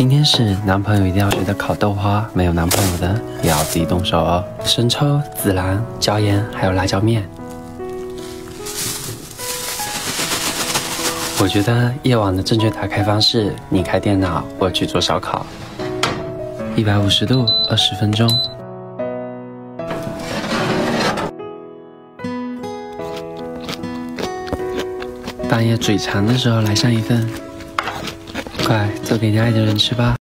今天是男朋友一定要学的烤豆花，没有男朋友的也要自己动手哦。生抽、孜然、椒盐，还有辣椒面。我觉得夜网的正确打开方式，你开电脑，我去做烧烤。150度，20分钟。半夜嘴馋的时候来上一份，快做给你爱的人吃吧。